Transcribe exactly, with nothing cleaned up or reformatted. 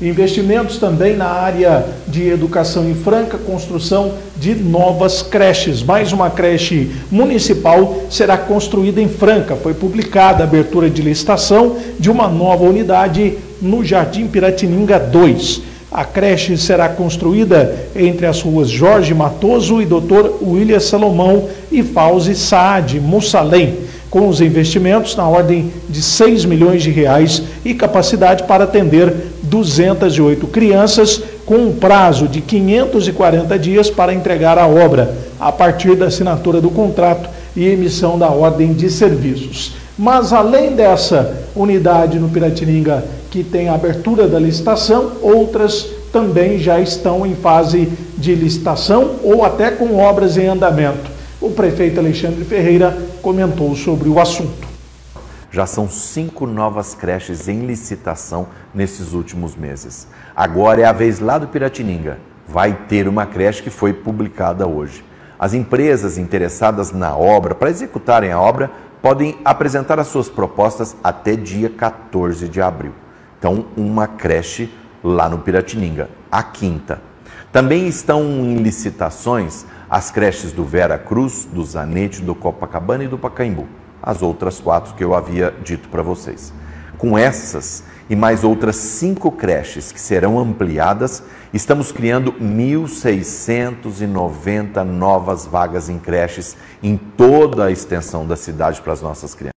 Investimentos também na área de educação em Franca, construção de novas creches. Mais uma creche municipal será construída em Franca. Foi publicada a abertura de licitação de uma nova unidade no Jardim Piratininga dois. A creche será construída entre as ruas Jorge Matoso e doutor William Salomão e Fauzi Saad Mussalem, com os investimentos na ordem de seis milhões de reais e capacidade para atender duzentas e oito crianças, com um prazo de quinhentos e quarenta dias para entregar a obra, a partir da assinatura do contrato e emissão da ordem de serviços. Mas além dessa unidade no Piratininga, que tem a abertura da licitação, outras também já estão em fase de licitação ou até com obras em andamento. O prefeito Alexandre Ferreira comentou sobre o assunto. Já são cinco novas creches em licitação nesses últimos meses. Agora é a vez lá do Piratininga. Vai ter uma creche que foi publicada hoje. As empresas interessadas na obra, para executarem a obra, podem apresentar as suas propostas até dia quatorze de abril. Então, uma creche lá no Piratininga, a quinta. Também estão em licitações as creches do Vera Cruz, do Zanetti, do Copacabana e do Pacaembu. As outras quatro que eu havia dito para vocês. Com essas e mais outras cinco creches que serão ampliadas, estamos criando mil seiscentas e noventa novas vagas em creches em toda a extensão da cidade para as nossas crianças.